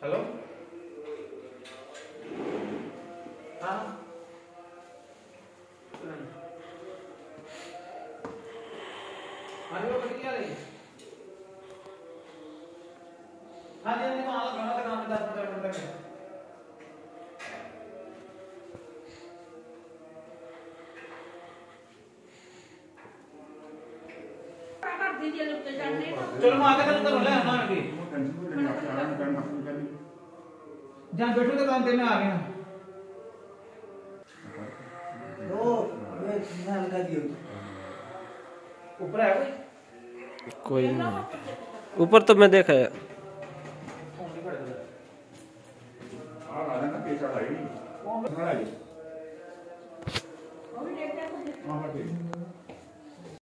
hello हाँ वो कटी क्या रही हाँ जी तो आना खाना था काम में 10-15 मिनट तक चलो मैं आगे चलता हूँ ले आना अभी जहाँ बैठो तो काम देने आ गया ऊपर है कोई नहीं ऊपर तो मैं देखा है कोई